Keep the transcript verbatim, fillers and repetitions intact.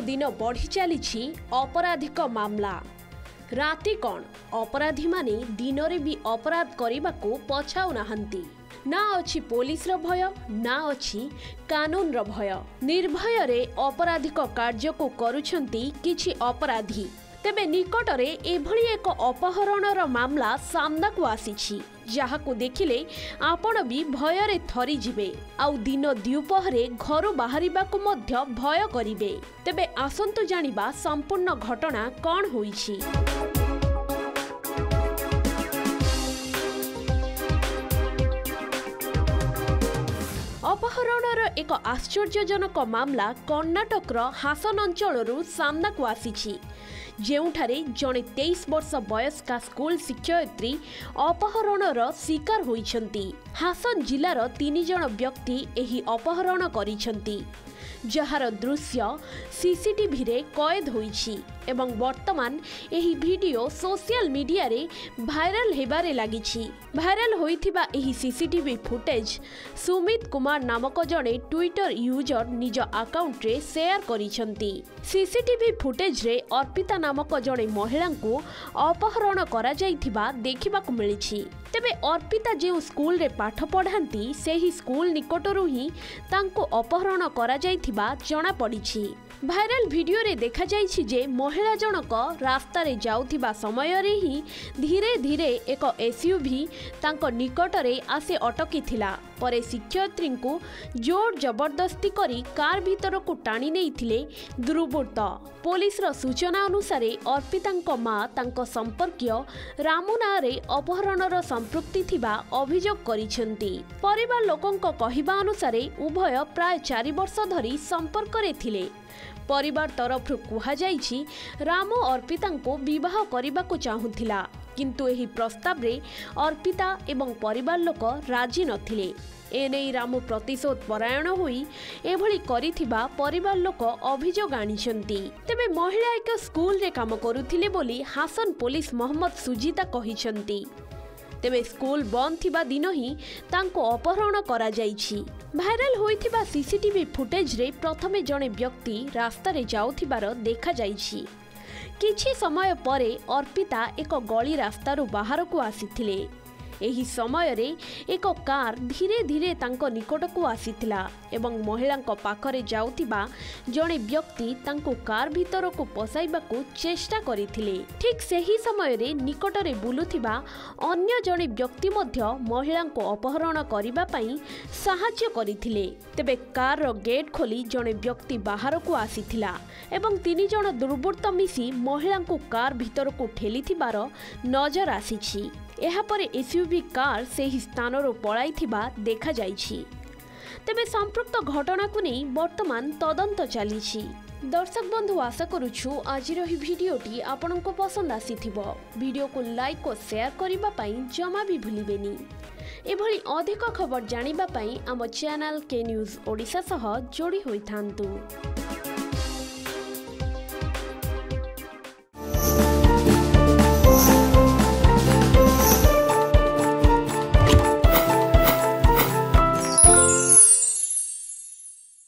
दिन बढ़ी चली अपराधिक मामला। राति कौन अपराधी माने दिन में भी अपराध करने को पछाऊ नाहंती। ना अच्छी पुलिस रो भय ना अच्छी कानून रो भय। निर्भय रे अपराधिक कार्य को करुछंती किछि अपराधी। तेबे निकटरे एभली एक अपहरणर मामला सामना को आसीछि, जहाको देखिले आपण भी भयरे थरी जिबे आउ दिन द्विपहरे घर बाहरिबा को मध्य भय करिवे। तेबे आसंतु जानिबा संपूर्ण घटना कौन होईछि। अपहरणर एक आश्चर्यजनक मामला कर्णाटकर हासन अंचलरू सामना को आसीछि, जेउठारे जड़े तेईस वर्ष बयस्का स्कूल शिक्षयित्री अपहरणर शिकार होइछंती। हासन जिलार तीन जण व्यक्ति एही अपहरण करिछंती, जहार दृश्य सीसीटीवी रे कैद होइछि एवं वर्तमान एही वीडियो सोशल मीडिया रे भाइराल हेबारे लागिछि। भाइराल होइथिबा एही सीसीटीवी फुटेज सुमित कुमार नामक जड़े ट्विटर यूजर निज अकाउंट रे शेयर करिछंती। सीसीटीवी फुटेज रे अर्पिता नामक जड़े महिला को अपहरण करा जाइथिबा देखिबाकु मिलिछि। तेबे अर्पिता जे स्कूल रे पाठ पढ़ांती सेही स्कूल निकटरू ही तांको अपहरण करा जाइथिबा जणा पड़िछि। भाइराल वीडियो रे देखा जाइछि जे महिला जनक रास्ता रे जाउथिबा समय रे ही धीरे धीरे एक एसयूवी तांको निकटरे आसे अटकी थिला। परे शिक्षयित्री को जोर जबरदस्ती करी कार भीतर को टाणी नेइथिले दुर्बृत्त। पुलिस रो सूचना अनुसार अर्पिता मां तांको संपर्कीय रामू नारे अपहरणर संपृक्ति थिबा अभियोग करिसेंती। परिवार लोकंक कहिबा अनुसार उभय प्राय चार वर्ष धरी संपर्क रे थिले। परिवार तरफ कुहा जाइछि रामू अर्पिता को विवाह करने को चाहूथिला, किंतु एही प्रस्ताव रे अर्पिता एवं परिवार लोक राजी नथिले। एने रामू प्रतिशोध परायण होई एभली करिथिबा परिवार लोक अभियोग आनिछंती। तेबे महिला एक स्कूल रे काम करुथिले बोली हासन पुलिस मोहम्मद सुजीता कहिछंती। तेबे स्कूल बंद थिबा दिन ही तांको अपहरण करा जाइछि। भाइराल होइथिबा सीसीटीवी फुटेज रे प्रथमे जणे व्यक्ति रास्ता रे जाउथिबार देखा जाइछि। किछि समय परे अर्पिता एक गली रास्तारू बाहर को आसीथिले। एही समय रे एक कार धीरे धीरे तांको निकट को आसीथिला एवं महिला पाखरे जाउथिबा जणे व्यक्ति तांको कार भीतर को पसाइबा को चेष्टा करिथिले। ठीक सेही समय रे निकटरे बुलुथिबा अन्य जणे व्यक्ति मध्य महिला को अपहरण करिबा पई सहायता करिथिले। तेबे कार रो गेट खोली जणे व्यक्ति बाहर को आसीथिला एवं तीन जण दुर्बृत्त मिसी महिला को कार भीतर को ठेलिथिबार नजर आसीछि। एहापरे एसयूवी कार से ही स्थान पलाई देखा जाइछि। तेबे संपृक्त घटना को नहीं वर्तमान तदंत चली। दर्शक बंधु आशा करुछु आजिर ही भिडियोटी आपनको पसंद आसीथिबो। भिडियो को लाइक और शेयर करिबा पई जमा भी भूलिबेनी। एभली अधिक खबर जानिबा पई आम चैनल के न्यूज ओडिशा सह जोड़ी होइथांतु।